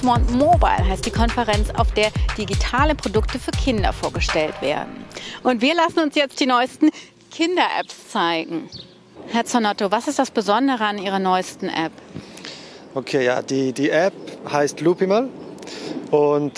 Kids Want Mobile heißt die Konferenz, auf der digitale Produkte für Kinder vorgestellt werden. Und wir lassen uns jetzt die neuesten Kinder-Apps zeigen. Herr Zonotto, was ist das Besondere an Ihrer neuesten App? Okay, ja, die App heißt Loopimal und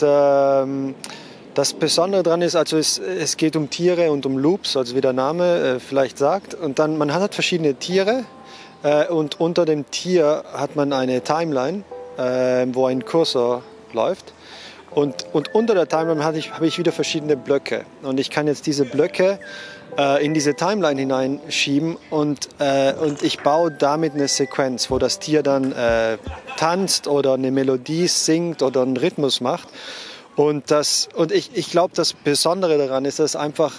das Besondere daran ist, also es geht um Tiere und um Loops, also wie der Name vielleicht sagt. Und dann man hat verschiedene Tiere und unter dem Tier hat man eine Timeline, wo ein Cursor läuft. Und unter der Timeline habe ich wieder verschiedene Blöcke. Und ich kann jetzt diese Blöcke in diese Timeline hineinschieben und ich baue damit eine Sequenz, wo das Tier dann tanzt oder eine Melodie singt oder einen Rhythmus macht. Und ich glaube, das Besondere daran ist, dass einfach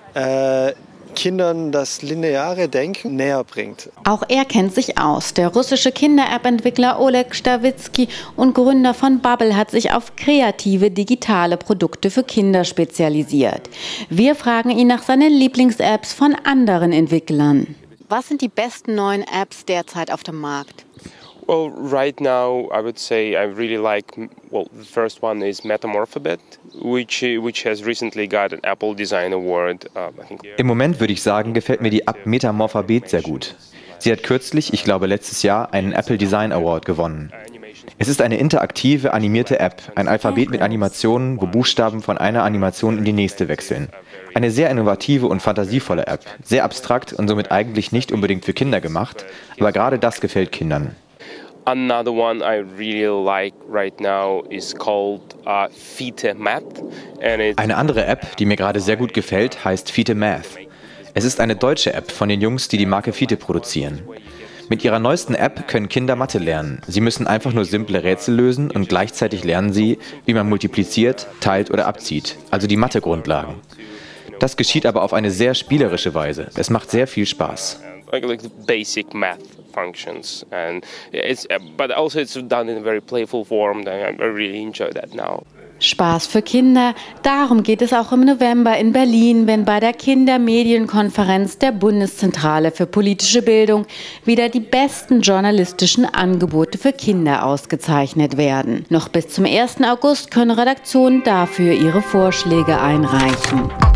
Kindern das lineare Denken näher bringt. Auch er kennt sich aus. Der russische Kinder-App-Entwickler Oleg Stawitzki und Gründer von Bubble hat sich auf kreative digitale Produkte für Kinder spezialisiert. Wir fragen ihn nach seinen Lieblings-Apps von anderen Entwicklern. Was sind die besten neuen Apps derzeit auf dem Markt? Well, right now I would say I really like, well, the first one is Metamorphobit, which has recently got an Apple Design Award. Im Moment würde ich sagen, gefällt mir die App Metamorphobit sehr gut. Sie hat kürzlich, ich glaube letztes Jahr, einen Apple Design Award gewonnen. Es ist eine interaktive, animierte App, ein Alphabet mit Animationen, wo Buchstaben von einer Animation in die nächste wechseln. Eine sehr innovative und fantasievolle App, sehr abstrakt und somit eigentlich nicht unbedingt für Kinder gemacht, aber gerade das gefällt Kindern. Another one I really like right now is called Fite Math. Eine andere App, die mir gerade sehr gut gefällt, heißt Fite Math. Es ist eine deutsche App von den Jungs, die die Marke Fite produzieren. Mit ihrer neuesten App können Kinder Mathe lernen. Sie müssen einfach nur simple Rätsel lösen und gleichzeitig lernen sie, wie man multipliziert, teilt oder abzieht, also die Mathe-Grundlagen. Das geschieht aber auf eine sehr spielerische Weise. Es macht sehr viel Spaß. Like the basic math functions, but also it's done in a very playful form. I really enjoy that now. Spaß für Kinder, darum geht es auch im November in Berlin, wenn bei der Kindermedienkonferenz der Bundeszentrale für politische Bildung wieder die besten journalistischen Angebote für Kinder ausgezeichnet werden. Noch bis zum 1. August können Redaktionen dafür ihre Vorschläge einreichen.